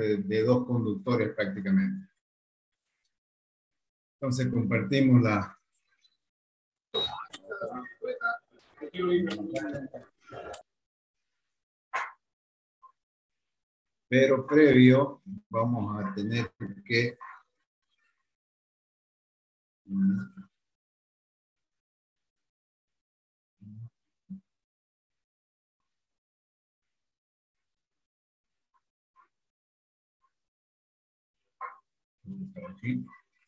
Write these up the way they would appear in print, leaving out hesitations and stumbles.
de dos conductores prácticamente. Entonces compartimos la... Pero previo vamos a tener que... Aquí.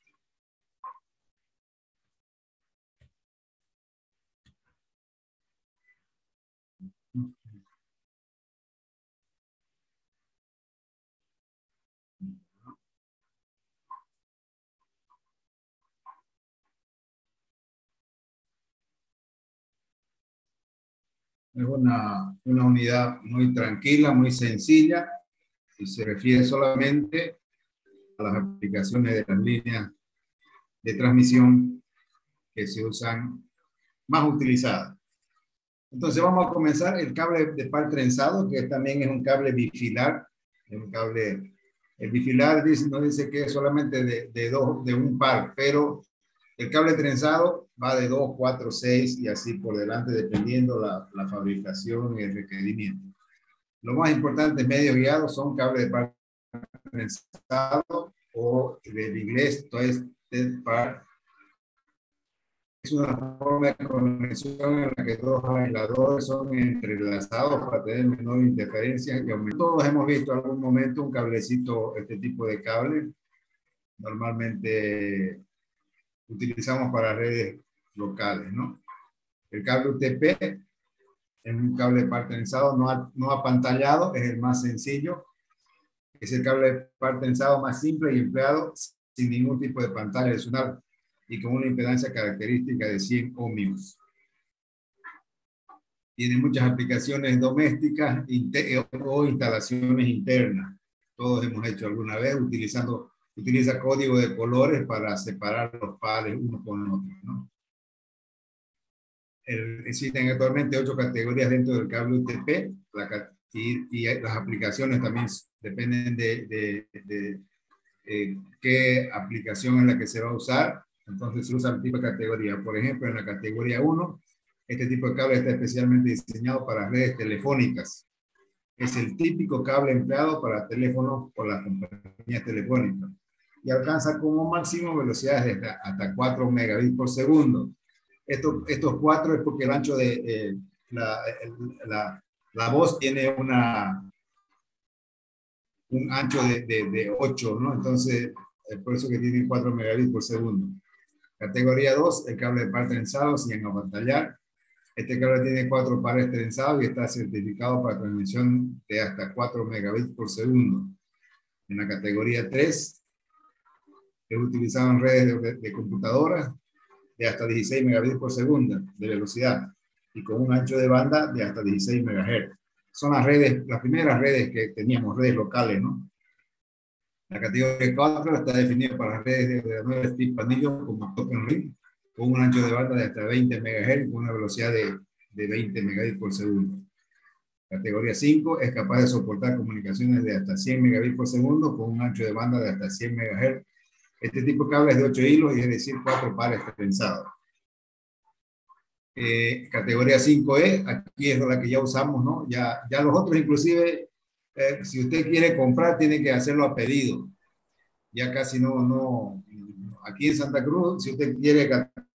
Es una unidad muy tranquila, muy sencilla, y se refiere solamente a las aplicaciones de las líneas de transmisión que se usan más utilizadas. Entonces vamos a comenzar el cable de par trenzado, que también es un cable bifilar. Es un cable, el bifilar nos dice que es solamente de un par, pero el cable trenzado va de 2, 4, 6 y así por delante, dependiendo la fabricación y el requerimiento. Lo más importante, medios guiados, son cables de par trenzado o del inglés, entonces par. Es una forma de conexión en la que dos aisladores son entrelazados para tener menor interferencia y aumento. Todos hemos visto en algún momento un cablecito, este tipo de cable. Normalmente utilizamos para redes locales, ¿no? El cable UTP es un cable de par trenzado no apantallado, es el más sencillo. Es el cable de par trenzado más simple y empleado sin ningún tipo de pantalla adicional y con una impedancia característica de 100 ohmios. Tiene muchas aplicaciones domésticas o instalaciones internas. Todos hemos hecho alguna vez utiliza código de colores para separar los pares unos con otros, ¿no? Existen actualmente 8 categorías dentro del cable UTP y las aplicaciones también dependen de qué aplicación es la que se va a usar. Entonces se usa el tipo de categoría. Por ejemplo, en la categoría 1, este tipo de cable está especialmente diseñado para redes telefónicas. Es el típico cable empleado para teléfonos por las compañías telefónicas y alcanza como máximo velocidades de hasta 4 megabits por segundo. Estos 4 es porque el ancho de la voz tiene un ancho de 8, ¿no? Entonces, por eso que tiene 4 megabits por segundo. Categoría 2, el cable de par trenzado sin apantallar. Este cable tiene 4 pares trenzados y está certificado para transmisión de hasta 4 megabits por segundo. En la categoría 3, es utilizado en redes de computadoras de hasta 16 megabits por segundo de velocidad y con un ancho de banda de hasta 16 megahertz. Son las primeras redes que teníamos, redes locales, ¿no? La categoría 4 está definida para las redes de 9 speed panillos como Token Ring, con un ancho de banda de hasta 20 MHz con una velocidad de 20 megabits por segundo. Categoría 5 es capaz de soportar comunicaciones de hasta 100 megabits por segundo con un ancho de banda de hasta 100 MHz. Este tipo de cable es de 8 hilos y es decir 4 pares trenzados. Categoría 5E, aquí es la que ya usamos, ¿no? Ya los otros inclusive, si usted quiere comprar, tiene que hacerlo a pedido. Ya casi no, aquí en Santa Cruz, si usted quiere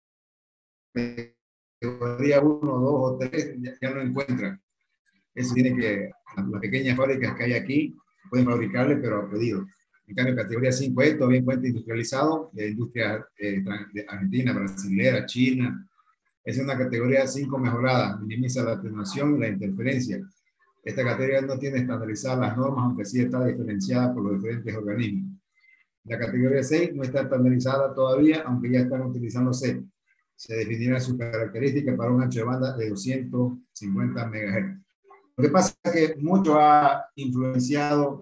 categoría 1, 2 o 3, ya no encuentra. Eso tiene que, las pequeñas fábricas que hay aquí pueden fabricarle, pero a pedido. En cambio, categoría 5E todavía encuentra industrializado, de industria de Argentina, brasilera, China. Es una categoría 5 mejorada, minimiza la atenuación y la interferencia. Esta categoría no tiene estandarizadas las normas, aunque sí está diferenciada por los diferentes organismos. La categoría 6 no está estandarizada todavía, aunque ya están utilizándose. Se definirá su característica para un ancho de banda de 250 MHz. Lo que pasa es que mucho ha influenciado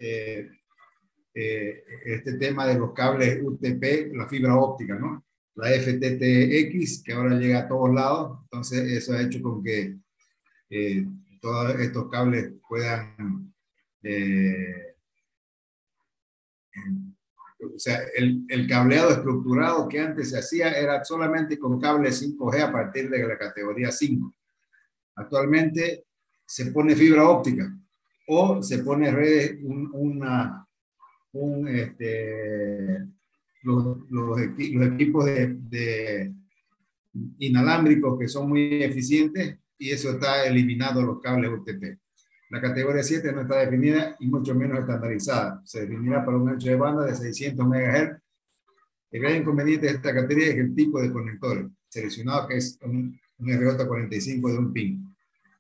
este tema de los cables UTP, la fibra óptica, ¿no? La FTTX, que ahora llega a todos lados. Entonces, eso ha hecho con que todos estos cables puedan o sea, el cableado estructurado que antes se hacía era solamente con cable 5G a partir de la categoría 5. Actualmente se pone fibra óptica o se pone redes, los equipos de inalámbricos que son muy eficientes, y eso está eliminando los cables UTP. La categoría 7 no está definida y mucho menos estandarizada. Se definirá para un ancho de banda de 600 MHz. El gran inconveniente de esta categoría es el tipo de conectores seleccionado, que es un RJ45 de un pin.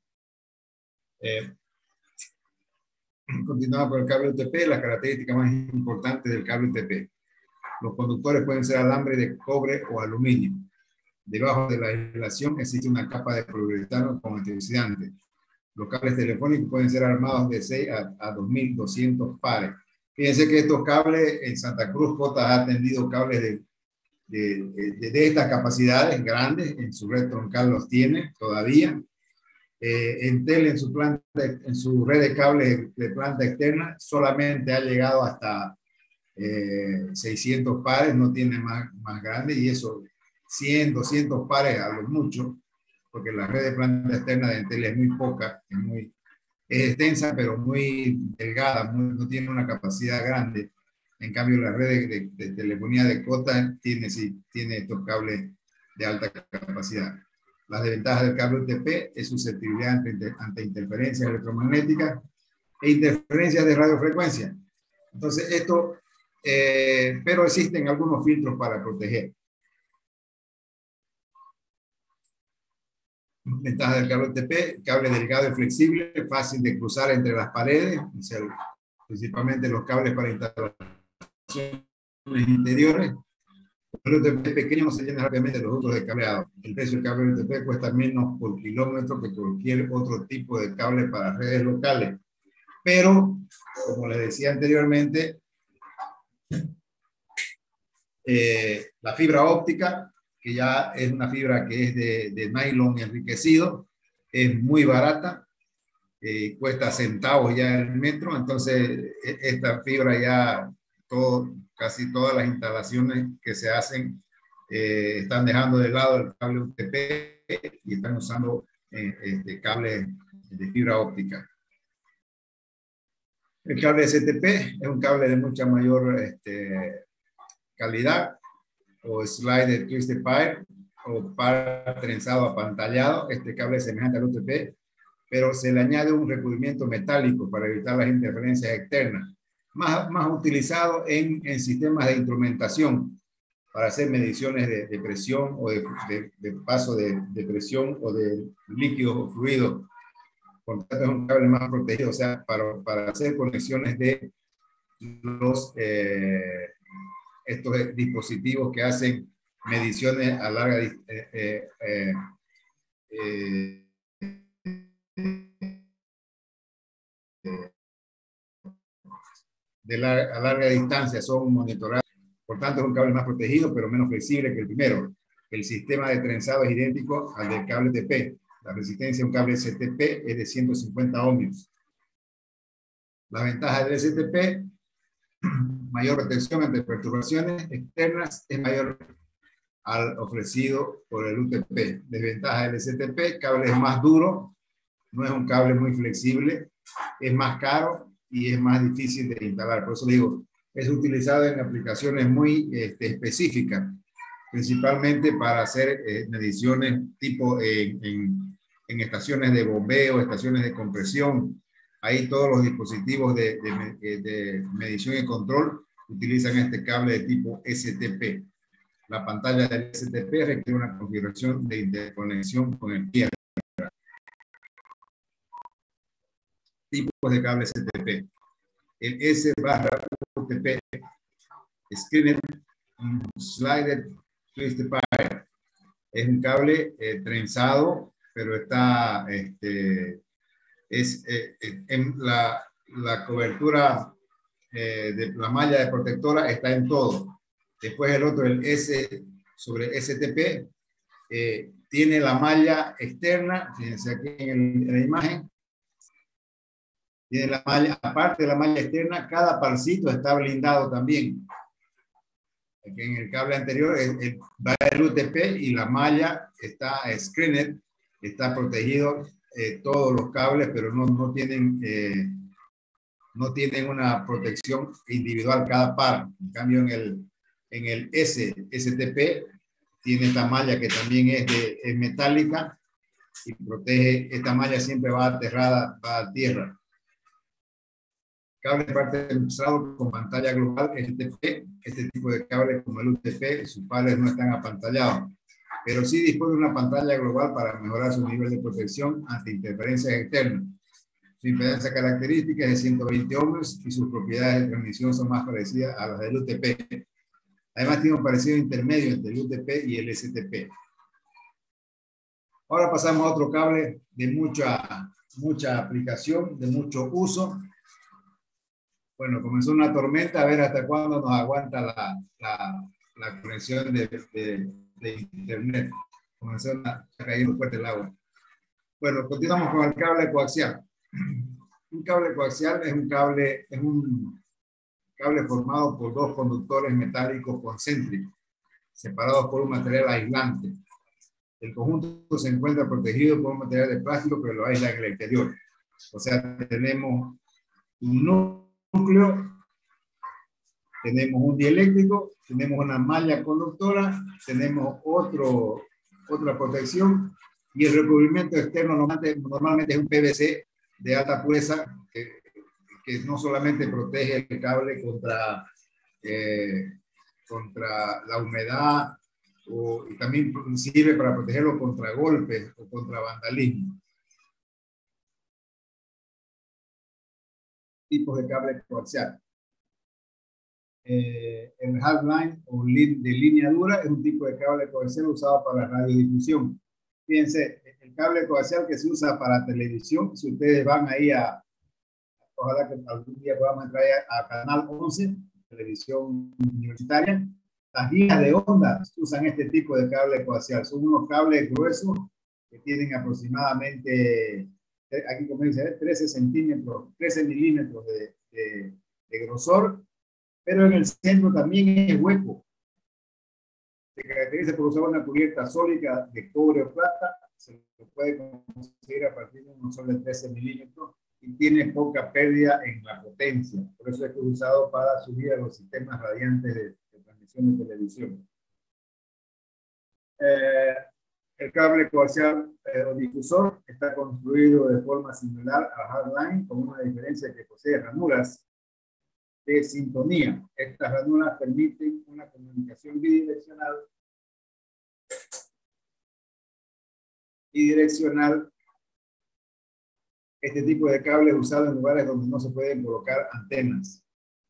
Continuamos con el cable UTP. La característica más importante del cable UTP: los conductores pueden ser alambre de cobre o aluminio. Debajo de la aislación existe una capa de poliuretano con antioxidante. Los cables telefónicos pueden ser armados de 6 a 2200 pares. Fíjense que estos cables en Santa Cruz Cotas ha atendido cables de estas capacidades grandes. En su red troncal los tiene todavía. Entel en su red de cables de planta externa solamente ha llegado hasta 600 pares, no tiene más grande, y eso 100, 200 pares a lo mucho, porque la red de planta externa de Entel es muy poca, es extensa, pero muy delgada, no tiene una capacidad grande. En cambio, la red de telefonía de Cota tiene estos cables de alta capacidad. Las desventajas del cable UTP es susceptibilidad ante interferencias electromagnéticas e interferencias de radiofrecuencia. Entonces, pero existen algunos filtros para proteger. Ventajas del cable UTP: cable delgado y flexible, fácil de cruzar entre las paredes, o sea, principalmente los cables para instalaciones interiores. El UTP pequeño no se llena rápidamente los usos de cableado. El precio del cable UTP cuesta menos por kilómetro que cualquier otro tipo de cable para redes locales. Pero, como les decía anteriormente, la fibra óptica, que ya es una fibra que es de nylon enriquecido, es muy barata, cuesta centavos ya el metro. Entonces esta fibra ya casi todas las instalaciones que se hacen están dejando de lado el cable UTP y están usando cables de fibra óptica. El cable STP es un cable de mucha mayor calidad, o slide twisted pipe, o par trenzado apantallado. Este cable es semejante al UTP, pero se le añade un recubrimiento metálico para evitar las interferencias externas, más utilizado en sistemas de instrumentación para hacer mediciones de presión o de paso de presión o de líquidos o fluidos. Por tanto, es un cable más protegido, o sea, para hacer conexiones de estos dispositivos que hacen mediciones a larga a larga distancia, son monitorados. Por tanto, es un cable más protegido, pero menos flexible que el primero. El sistema de trenzado es idéntico al del cable TP. La resistencia de un cable STP es de 150 ohmios. La ventaja del STP: mayor protección ante perturbaciones externas, es mayor al ofrecido por el UTP. Desventaja del STP: cable es más duro, no es un cable muy flexible, es más caro y es más difícil de instalar. Por eso digo, es utilizado en aplicaciones muy específicas, principalmente para hacer mediciones tipo en estaciones de bombeo, estaciones de compresión. Ahí todos los dispositivos de medición y control utilizan este cable de tipo STP. La pantalla del STP requiere una configuración de interconexión con el tierra. Tipos de cable STP: el S/UTP, Screened Slided Twisted Pipe, es un cable trenzado, pero está en la cobertura de la malla de protectora está en todo. Después el otro, el S sobre STP, tiene la malla externa, fíjense aquí en la imagen, tiene la malla, aparte de la malla externa, cada parcito está blindado también. Que en el cable anterior va el UTP y la malla está screened, está protegido todos los cables, pero no tienen una protección individual cada par. En cambio, en el STP tiene esta malla que también es metálica y protege. Esta malla siempre va aterrada, va a tierra. Cable de parte ilustrado con pantalla global STP. Este tipo de cables como el UTP, sus pares no están apantallados, pero sí dispone de una pantalla global para mejorar su nivel de protección ante interferencias externas. Su impedancia característica es de 120 ohms y sus propiedades de transmisión son más parecidas a las del UTP. Además, tiene un parecido intermedio entre el UTP y el STP. Ahora pasamos a otro cable de mucha aplicación, de mucho uso. Bueno, comenzó una tormenta, a ver hasta cuándo nos aguanta la conexión de internet. Comenzó a caer fuerte el agua. Bueno, continuamos con el cable coaxial. Un cable coaxial es un cable formado por dos conductores metálicos concéntricos, separados por un material aislante. El conjunto se encuentra protegido por un material de plástico que lo aísla en el exterior. O sea, tenemos un núcleo, tenemos un dieléctrico, tenemos una malla conductora, tenemos otra protección y el recubrimiento externo normalmente es un PVC de alta pureza que no solamente protege el cable contra la humedad, y también sirve para protegerlo contra golpes o contra vandalismo. Tipos de cable coaxial. El half-line o de línea dura es un tipo de cable coaxial usado para radiodifusión. Fíjense, el cable coaxial que se usa para televisión, si ustedes van ahí ojalá que algún día podamos entrar a Canal 11, televisión universitaria, las guías de onda usan este tipo de cable coaxial. Son unos cables gruesos que tienen aproximadamente, aquí como dice, 13 milímetros de grosor, pero en el centro también es hueco. Se caracteriza por usar una cubierta sólida de cobre o plata. Se lo puede conseguir a partir de un solo de 13 milímetros y tiene poca pérdida en la potencia. Por eso es que es usado para subir a los sistemas radiantes de transmisión de televisión. El cable coaxial o difusor está construido de forma similar al hardline, con una diferencia que posee ranuras de sintonía. Estas ranuras permiten una comunicación bidireccional Este tipo de cable es usado en lugares donde no se pueden colocar antenas.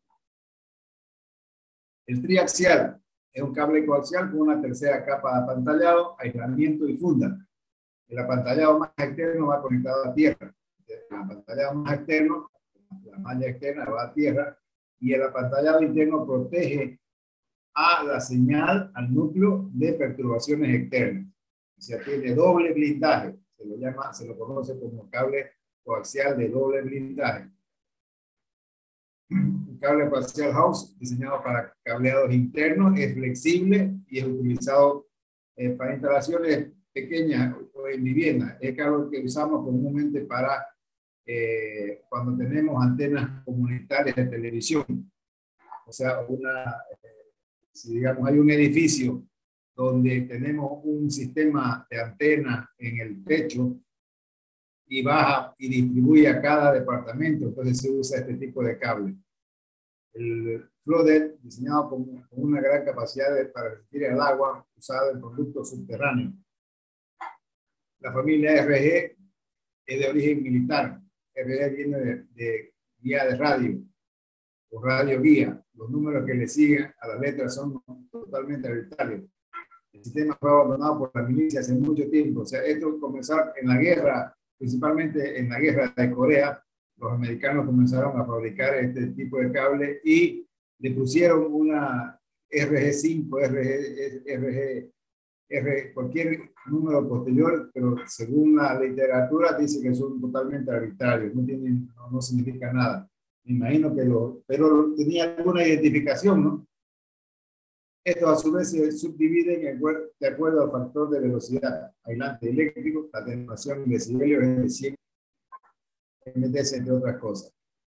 El triaxial es un cable coaxial con una tercera capa de apantallado, aislamiento y funda. El apantallado más externo va conectado a tierra. El apantallado más externo, la malla externa, va a tierra, y el apantallado interno protege a la señal, al núcleo, de perturbaciones externas. O sea, tiene doble blindaje. Se lo conoce como cable coaxial de doble blindaje. Un cable coaxial house diseñado para cableados internos, es flexible y es utilizado para instalaciones pequeñas o en viviendas. Es el cable que usamos comúnmente para cuando tenemos antenas comunitarias de televisión. O sea, si digamos hay un edificio donde tenemos un sistema de antenas en el techo y baja y distribuye a cada departamento, entonces se usa este tipo de cable. El flooded, diseñado con una gran capacidad para resistir el agua, usado en productos subterráneos. La familia RG es de origen militar. RG viene de guía de radio o radio guía. Los números que le siguen a las letras son totalmente arbitrarios. El sistema fue abandonado por la milicia hace mucho tiempo. O sea, esto comenzó en la guerra, principalmente en la guerra de Corea. Los americanos comenzaron a fabricar este tipo de cable y le pusieron una RG5, cualquier número posterior, pero según la literatura dice que son totalmente arbitrarios, no significa nada. Me imagino que pero tenía alguna identificación, ¿no? Estos a su vez se subdividen de acuerdo al factor de velocidad, aislante eléctrico, la atenuación en decibelios es de 100 MTS, entre otras cosas.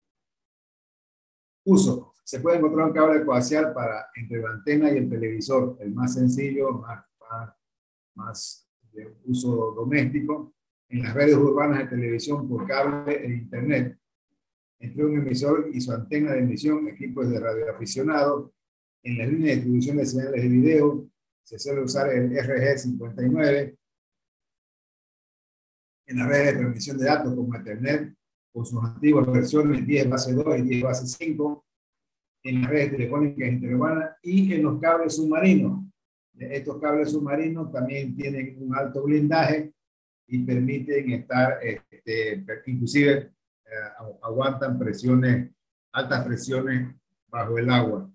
Uso. Se puede encontrar un cable coaxial para entre la antena y el televisor, el más sencillo, más de uso doméstico, en las redes urbanas de televisión por cable e internet, entre un emisor y su antena de emisión, equipos de radioaficionados. En las líneas de distribución de señales de video se suele usar el RG59. En las redes de transmisión de datos como Ethernet, con sus antiguas versiones 10 base 2 y 10 base 5, en las redes telefónicas interurbanas y en los cables submarinos. Estos cables submarinos también tienen un alto blindaje y permiten estar, inclusive aguantan presiones, altas presiones bajo el agua.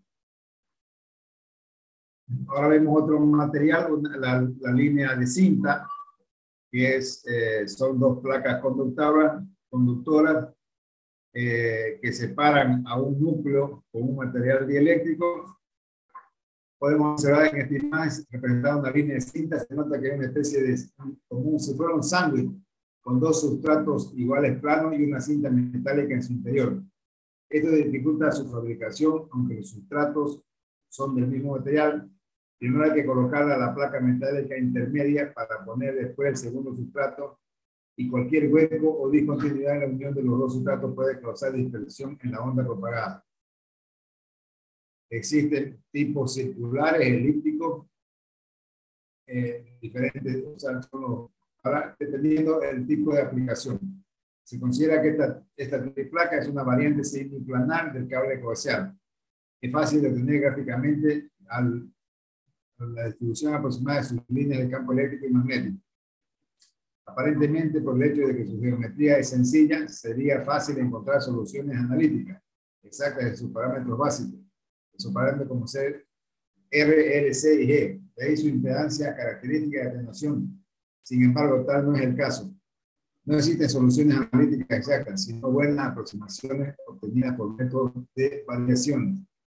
Ahora vemos otro material, la línea de cinta, que son dos placas conductoras que separan a un núcleo con un material dieléctrico. Podemos observar en esta imagen representada una línea de cinta. Se nota que es una especie de, como si fuera un sándwich, con dos sustratos iguales planos y una cinta metálica en su interior. Esto dificulta su fabricación, aunque los sustratos son del mismo material. Primero hay que colocarla a la placa metálica intermedia para poner después el segundo sustrato, y cualquier hueco o discontinuidad en la unión de los dos sustratos puede causar dispersión en la onda propagada. Existen tipos circulares, elípticos, diferentes, o sea, dependiendo del tipo de aplicación. Se considera que esta placa es una variante semiplanar del cable coaxial. Es fácil de obtener gráficamente la distribución aproximada de sus líneas de campo eléctrico y magnético. Aparentemente, por el hecho de que su geometría es sencilla, sería fácil encontrar soluciones analíticas exactas de sus parámetros básicos. Esos parámetros como ser R, L, C y G. De ahí su impedancia característica de atenuación. Sin embargo, tal no es el caso. No existen soluciones analíticas exactas, sino buenas aproximaciones obtenidas por métodos de variaciones.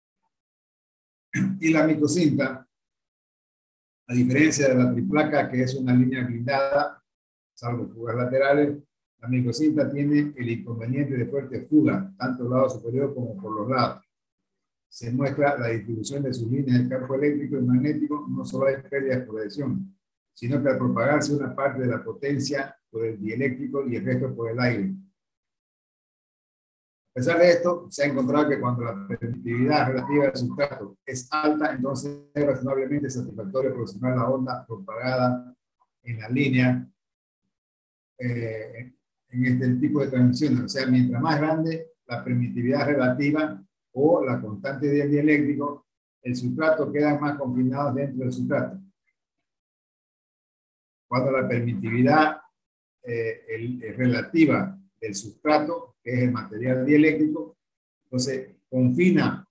Y la microcinta, a diferencia de la triplaca, que es una línea blindada, salvo fugas laterales, la microcinta tiene el inconveniente de fuerte fuga, tanto del lado superior como por los lados. Se muestra la distribución de sus líneas de campo eléctrico y magnético. No solo hay pérdidas por adhesión, sino que al propagarse una parte de la potencia por el dieléctrico y el resto por el aire. A pesar de esto, se ha encontrado que cuando la permitividad relativa del sustrato es alta, entonces es razonablemente satisfactorio aproximar la onda propagada en la línea en este tipo de transmisiones. O sea, mientras más grande la permitividad relativa o la constante del dieléctrico, el sustrato queda más confinado dentro del sustrato. Cuando la permitividad relativa del sustrato, que es el material dieléctrico, entonces confina,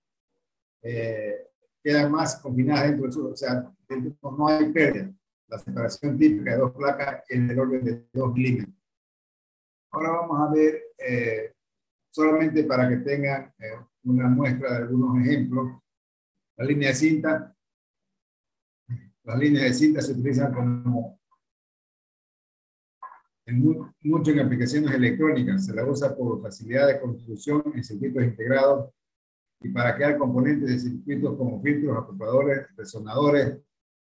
queda más confinada dentro del sustrato. O sea, no hay pérdida. La separación típica de dos placas es del orden de 2 milímetros. Ahora vamos a ver, solamente para que tengan una muestra de algunos ejemplos, la línea de cinta. Las líneas de cinta se utilizan como mucho en aplicaciones electrónicas. Se la usa por facilidad de construcción en circuitos integrados y para crear componentes de circuitos como filtros, acopladores, resonadores,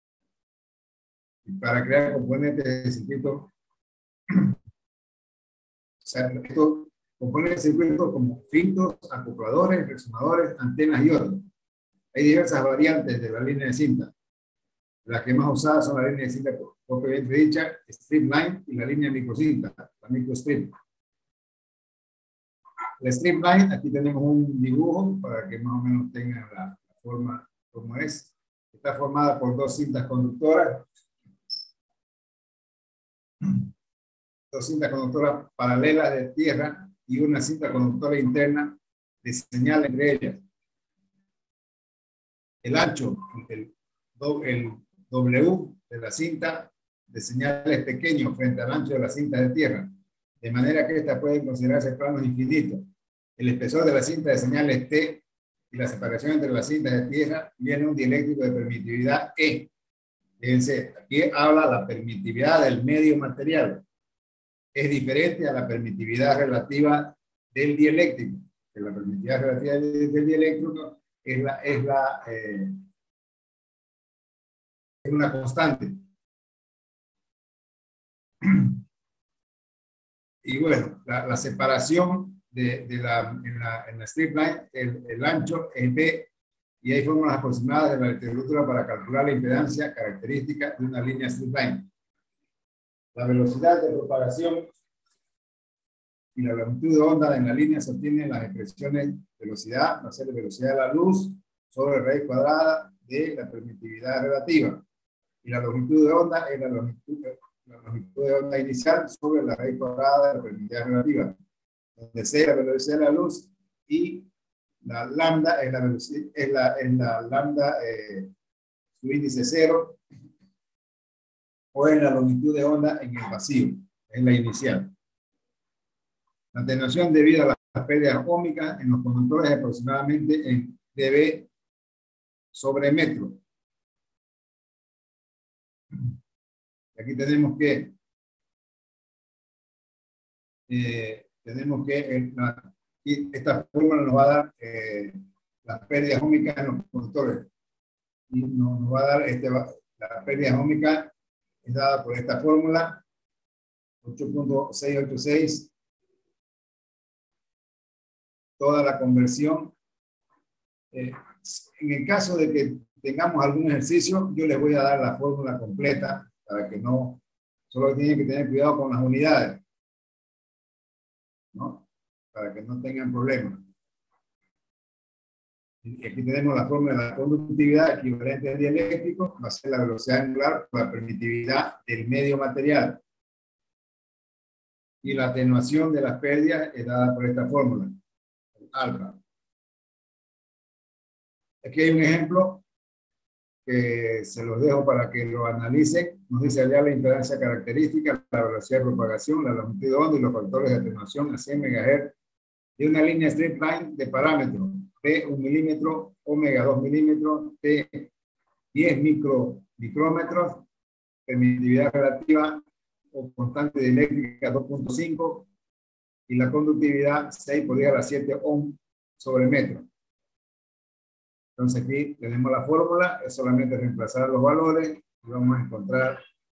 y para crear componentes de circuitos, o sea, estos componentes de circuitos como filtros, acopladores, resonadores, antenas y otros. Hay diversas variantes de la línea de cinta. Las que más usadas son la línea de cinta propiamente dicha, strip line, y la línea de microcinta, la microstrip. La strip line, aquí tenemos un dibujo para que más o menos tengan la forma como es. Está formada por dos cintas conductoras. Dos cintas conductoras paralelas de tierra y una cinta conductora interna de señal entre ellas. El ancho, el W de la cinta de señal es pequeño frente al ancho de la cinta de tierra, de manera que esta puede considerarse planos infinitos. El espesor de la cinta de señal es T y la separación entre las cintas de tierra viene un dieléctrico de permitividad E. Fíjense, aquí habla la permitividad del medio material. Es diferente a la permitividad relativa del dieléctrico. Que la permitividad relativa del dieléctrico es una constante. Y bueno, la separación en la strip line, el ancho es B, y hay fórmulas aproximadas de la literatura para calcular la impedancia característica de una línea strip line. La velocidad de propagación y la longitud de onda en la línea se obtienen las expresiones velocidad, va a ser la velocidad de la luz sobre raíz cuadrada de la permitividad relativa. Y la longitud de onda es la longitud de onda inicial sobre la raíz cuadrada de la permitividad relativa, donde sea la velocidad de la luz y la lambda es la velocidad, es la lambda su índice 0, o es la longitud de onda en el vacío, es la inicial. La atenuación debido a las pérdidas óhmicas en los conductores es aproximadamente en dB sobre metro. Aquí tenemos que esta fórmula nos va a dar las pérdidas óhmicas en los conductores. Y nos va a dar la pérdida óhmica es dada por esta fórmula 8.686. Toda la conversión. En el caso de que tengamos algún ejercicio, yo les voy a dar la fórmula completa para que no, solo tienen que tener cuidado con las unidades, ¿no? Para que no tengan problemas. Y aquí tenemos la fórmula de la conductividad equivalente al dieléctrico, va a ser la velocidad angular por la permitividad del medio material. Y la atenuación de las pérdidas es dada por esta fórmula, alfa. Aquí hay un ejemplo que se los dejo para que lo analicen. Nos dice hallar la impedancia característica, la velocidad de propagación, la longitud de onda y los factores de atenuación a 100 MHz de una línea strip line de parámetros P 1 milímetro, omega 2 milímetros, T 10 micrómetros, permitividad relativa o constante dieléctrica 2.5 y la conductividad 6 por 10 a la 7 ohm sobre metro. Entonces aquí tenemos la fórmula, es solamente reemplazar los valores y vamos a encontrar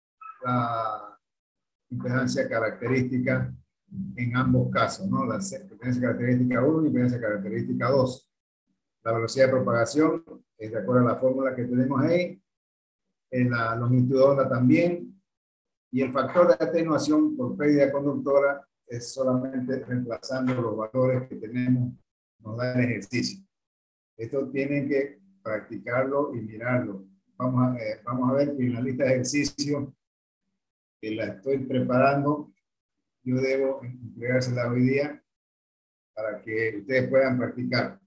la impedancia característica en ambos casos, ¿no? La impedancia característica 1 y impedancia característica 2. La velocidad de propagación es de acuerdo a la fórmula que tenemos ahí, en la longitud de onda también, y el factor de atenuación por pérdida conductora es solamente reemplazando los valores que tenemos, nos da el ejercicio. Esto tienen que practicarlo y mirarlo. Vamos a ver que en la lista de ejercicios que la estoy preparando, yo debo entregársela hoy día para que ustedes puedan practicar.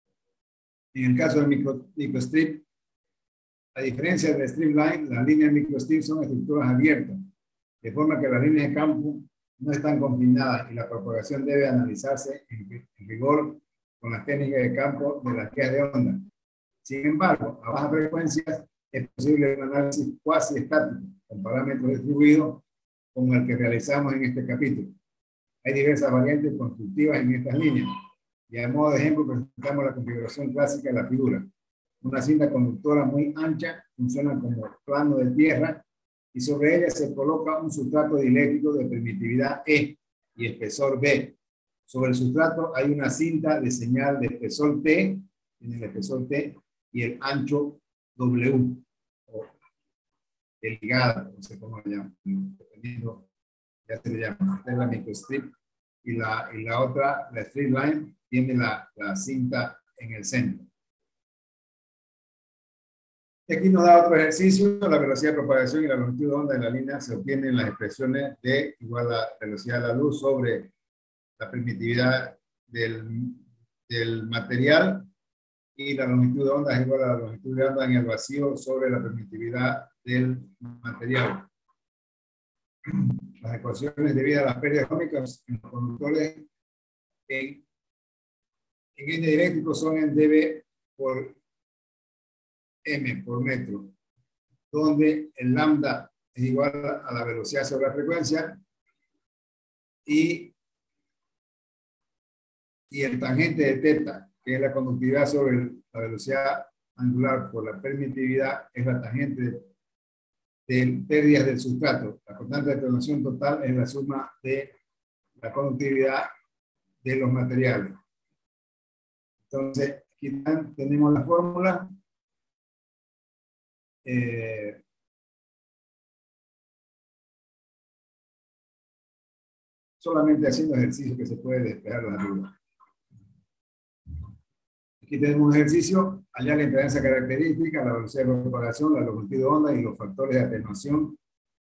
En el caso del microstrip, a diferencia del strip line, las líneas microstrip son estructuras abiertas, de forma que las líneas de campo no están confinadas y la propagación debe analizarse en rigor con las técnicas de campo de las guías de onda. Sin embargo, a bajas frecuencias es posible un análisis cuasi estático con parámetros distribuidos como el que realizamos en este capítulo. Hay diversas variantes constructivas en estas líneas y a modo de ejemplo presentamos la configuración clásica de la figura. Una cinta conductora muy ancha funciona como plano de tierra y sobre ella se coloca un sustrato dieléctrico de permitividad E y espesor B. Sobre el sustrato hay una cinta de señal de espesor T, en el espesor T, y el ancho W, o de ligada, no sé cómo lo llaman, dependiendo, ya se le llama. Esta es la microstrip, y la otra, la strip line, tiene la cinta en el centro. Y aquí nos da otro ejercicio, la velocidad de propagación y la longitud de onda de la línea se obtienen en las expresiones de igual a la velocidad de la luz sobre la permitividad del material, y la longitud de onda es igual a la longitud de onda en el vacío sobre la permitividad del material. Las ecuaciones debidas a las pérdidas óhmicas en los conductores en N dieléctrico son en dB por m por metro, donde el lambda es igual a la velocidad sobre la frecuencia y el tangente de teta, que es la conductividad sobre la velocidad angular por la permitividad, es la tangente de pérdidas del sustrato. La constante de atenuación total es la suma de la conductividad de los materiales. Entonces, aquí tenemos la fórmula. Solamente haciendo ejercicio que se puede despejar la duda. Aquí tenemos un ejercicio, hallar la impedancia característica, la velocidad de propagación, la longitud de onda y los factores de atenuación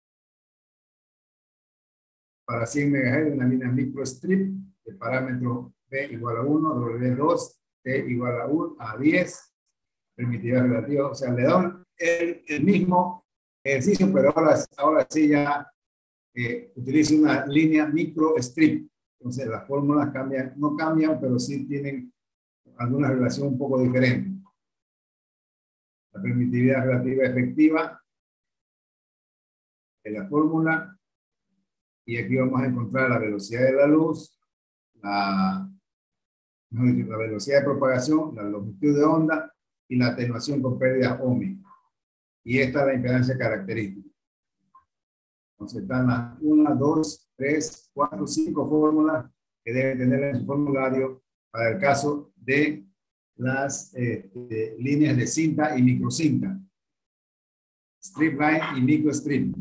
para 100 MHz de una línea microstrip de parámetro B igual a 1, W2, T igual a 1, a 10, permitividad relativa, o sea, le dan el mismo ejercicio, pero ahora sí ya utiliza una línea microstrip. Entonces las fórmulas cambian, no cambian, pero sí tienen alguna relación un poco diferente. La permitividad relativa efectiva es la fórmula, y aquí vamos a encontrar la velocidad de la luz, la velocidad de propagación, la longitud de onda y la atenuación con pérdidas ómicas. Y esta es la impedancia característica. Entonces están las 1, 2, 3, 4, 5 fórmulas que deben tener en su formulario para el caso de las líneas de cinta y microcinta. Strip line y microstrip.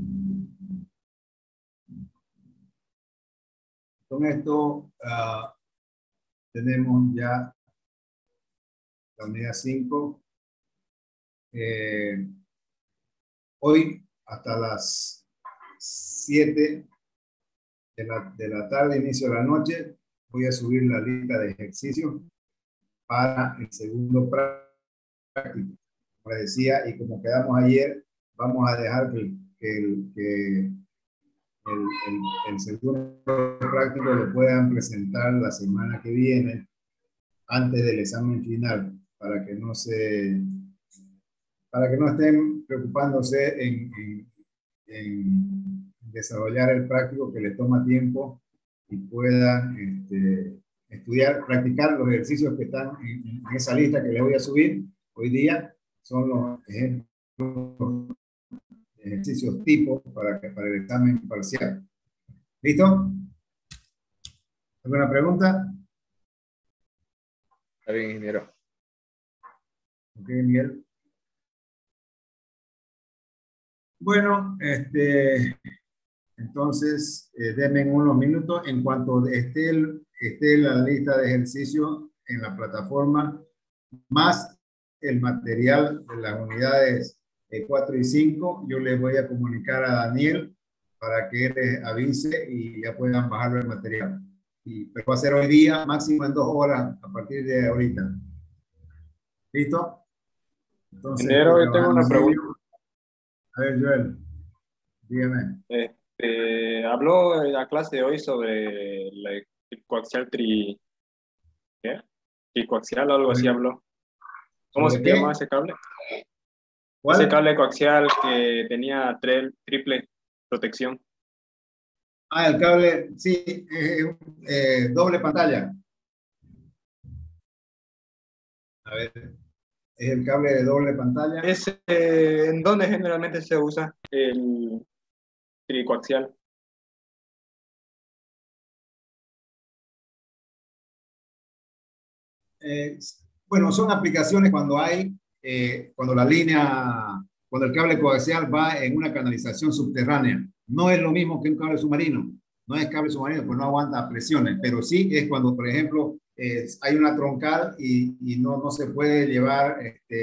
Con esto tenemos ya la unidad 5. Hoy hasta las 7 de la tarde, inicio de la noche, voy a subir la lista de ejercicios para el segundo práctico. Como decía, y como quedamos ayer, vamos a dejar que el segundo práctico lo puedan presentar la semana que viene, antes del examen final, para que no estén preocupándose en desarrollar el práctico, que les toma tiempo, y puedan estudiar, practicar los ejercicios que están en esa lista que les voy a subir hoy día. Son los ejercicios tipo para el examen parcial. ¿Listo? ¿Alguna pregunta? Está bien, ingeniero. Ok, Miguel. Bueno, entonces, denme unos minutos. En cuanto esté la lista de ejercicios en la plataforma, más el material de las unidades 4 y 5, yo les voy a comunicar a Daniel para que les avise y ya puedan bajar el material. Pero va a ser hoy día, máximo en 2 horas a partir de ahorita. ¿Listo? Entonces, Ingeniero, yo tengo una pregunta. A ver, Joel, dígame. Habló en la clase de hoy sobre el coaxial tricoaxial o algo así habló. ¿Cómo se llama ese cable? ¿Cuál? Ese cable coaxial que tenía triple protección. Ah, el cable, sí, doble pantalla. A ver, es el cable de doble pantalla. ¿En dónde generalmente se usa el tricoaxial? Bueno, son aplicaciones cuando cuando el cable coaxial va en una canalización subterránea. No es lo mismo que un cable submarino. No es cable submarino, pues no aguanta presiones, pero sí es cuando, por ejemplo, hay una troncal y no se puede llevar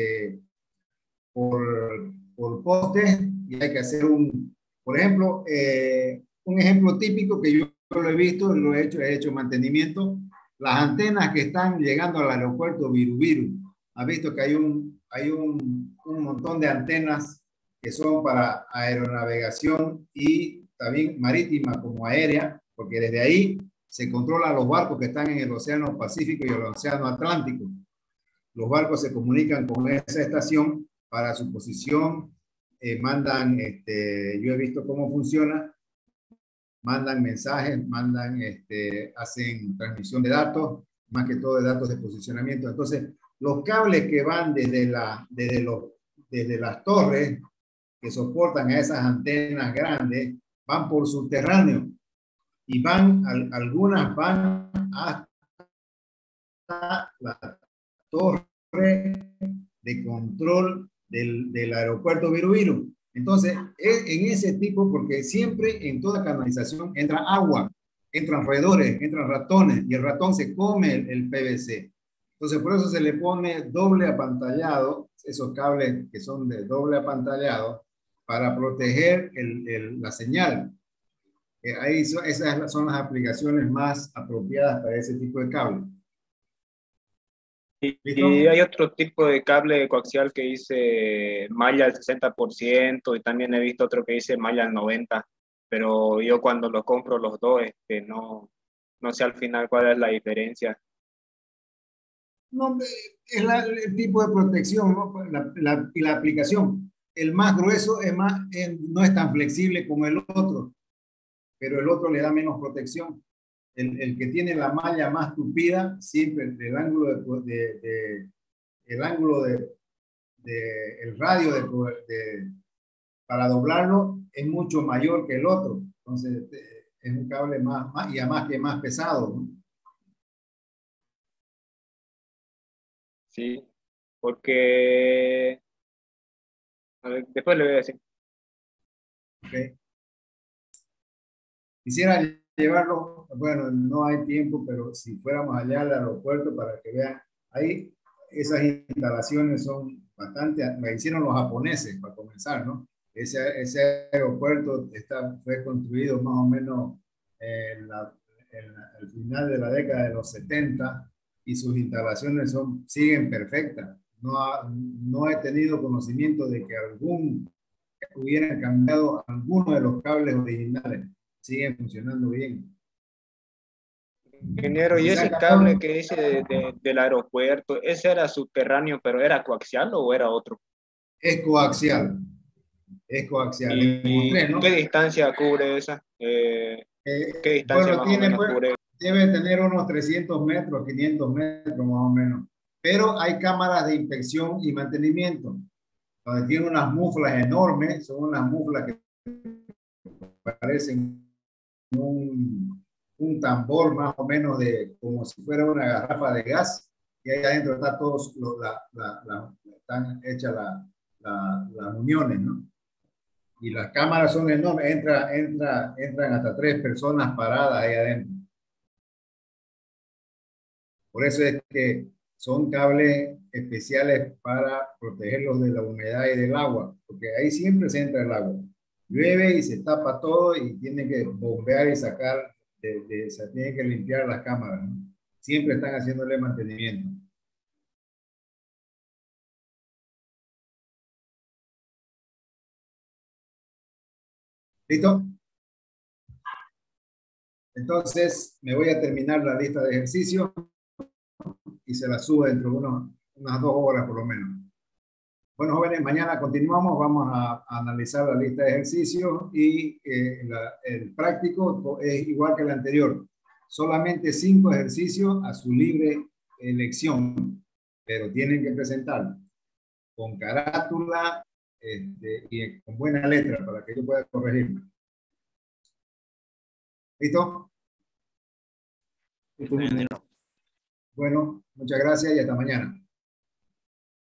por postes, y hay que hacer por ejemplo, un ejemplo típico que yo lo he visto, he hecho mantenimiento. Las antenas que están llegando al aeropuerto Viru, ha visto que hay un montón de antenas que son para aeronavegación y también marítima como aérea, porque desde ahí se controlan los barcos que están en el Océano Pacífico y el Océano Atlántico. los barcos se comunican con esa estación para su posición, mandan, yo he visto cómo funciona, mandan mensajes, hacen transmisión de datos, más que todo de datos de posicionamiento. Entonces, los cables que van desde las torres que soportan a esas antenas grandes, van por subterráneo y algunas van hasta la torre de control del aeropuerto Viru. Entonces, en ese tipo, porque siempre en toda canalización entra agua, entran roedores, entran ratones, y el ratón se come el PVC. Entonces, por eso se le pone doble apantallado, esos cables que son de doble apantallado, para proteger la señal. Esas son las aplicaciones más apropiadas para ese tipo de cable. Y hay otro tipo de cable coaxial que dice malla al 60% y también he visto otro que dice malla al 90%, pero yo cuando los compro los dos, no sé al final cuál es la diferencia. No, es el tipo de protección, ¿no? La aplicación. El más grueso no es tan flexible como el otro, pero el otro le da menos protección. El que tiene la malla más tupida, siempre el ángulo el radio para doblarlo es mucho mayor que el otro. Entonces, es un cable y además que más pesado, ¿no? Sí, porque a ver, después le voy a decir. Okay. Quisiera llevarlo, bueno, no hay tiempo, pero si fuéramos allá al aeropuerto para que vean, ahí esas instalaciones son bastante, me hicieron los japoneses para comenzar, ¿no? Ese aeropuerto fue construido más o menos al final de la década de los 70 y sus instalaciones siguen perfectas. No he tenido conocimiento de que hubieran cambiado alguno de los cables originales. Siguen funcionando bien. Ingeniero, ¿y ese cable que dice del aeropuerto, ese era subterráneo, pero era coaxial o era otro? Es coaxial. Es coaxial. Le mostré, ¿Y ¿no? qué distancia cubre esa? ¿Qué distancia Bueno, más o menos cubre? debe tener unos 300 metros, 500 metros más o menos. Pero hay cámaras de inspección y mantenimiento, donde tiene unas muflas enormes, son unas muflas que parecen un tambor más o menos como si fuera una garrafa de gas, y ahí adentro está están hechas las uniones, ¿no? Y las cámaras son enormes, entran hasta 3 personas paradas ahí adentro. Por eso es que son cables especiales para protegerlos de la humedad y del agua, porque ahí siempre se entra el agua. Llueve y se tapa todo y tiene que bombear y sacar, se tiene que limpiar las cámaras, ¿no? Siempre están haciéndole mantenimiento. ¿Listo? Entonces, me voy a terminar la lista de ejercicios y se la subo dentro de unas 2 horas por lo menos. Bueno, jóvenes, mañana continuamos. Vamos a analizar la lista de ejercicios y el práctico es igual que el anterior. Solamente 5 ejercicios a su libre elección, pero tienen que presentar con carátula y con buena letra para que yo pueda corregirme. ¿Listo? Bueno, muchas gracias y hasta mañana.